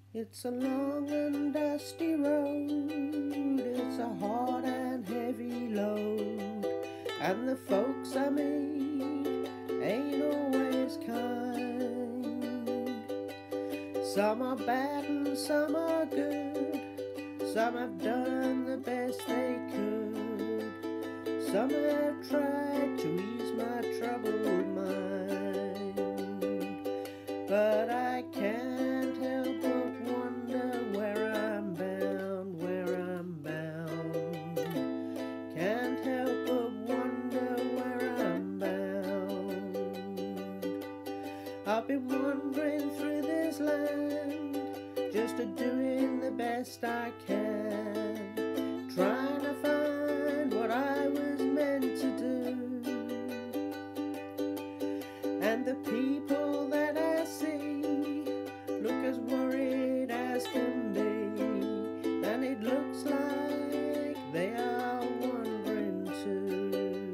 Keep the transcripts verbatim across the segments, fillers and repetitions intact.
It's a long and dusty road, it's a hard and heavy load, and the folks I meet ain't always kind. Some are bad and some are good, some have done the best they could, some have tried to ease my troubled mind, but I can't help but wonder where I'm bound, where I'm bound. Can't help but wonder where I'm bound. I've been wandering through this land, just a doing the best I can, trying to find what I was meant to do. And the people that I see look as worried as can be, and it looks like they are wondering too.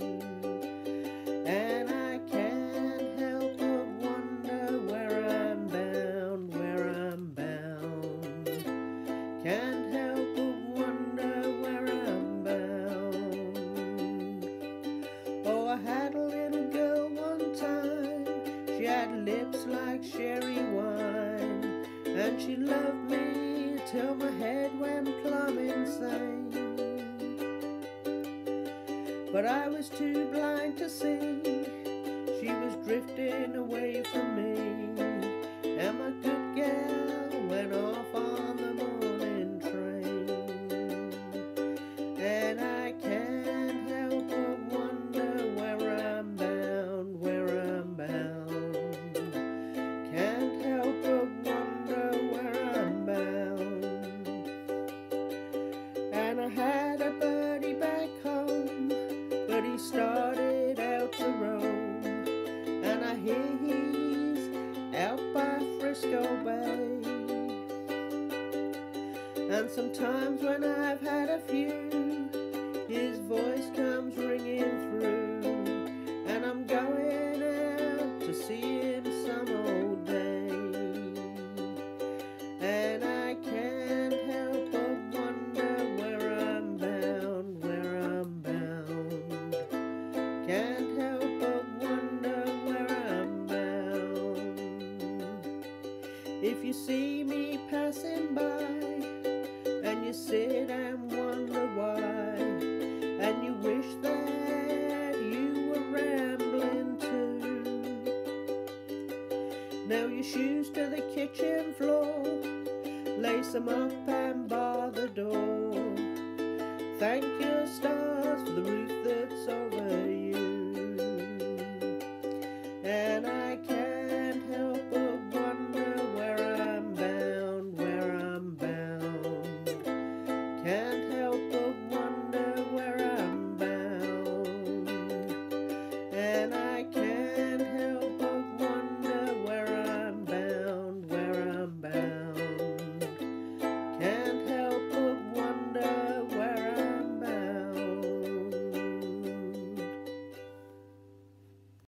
And I can't help but wonder where I'm bound, where I'm bound. Can't help but wonder where I'm bound. Oh, I had a little girl one time, she had lips like sherry wine, and she loved me till my head went plumb insane. But I was too blind to see she was drifting away from me, and my good gal went off on the morning train. And I can't help but wonder where I'm bound, where I'm bound. Can't help but wonder where I'm bound. And I had a buddy back home, but he started out to roam, and I hear he's out by Frisco Bay. And sometimes when I've had a few, his voice comes ringing through, and I'm going out to see him some old day. And I can't help but wonder where I'm bound, where I'm bound. Can't help but wonder where I'm bound. If you see me passing by, and you sit and wonder why, and you wish that you were rambling too, nail your shoes to the kitchen floor, lace them up and bar the door. Thank your stars for the roof that's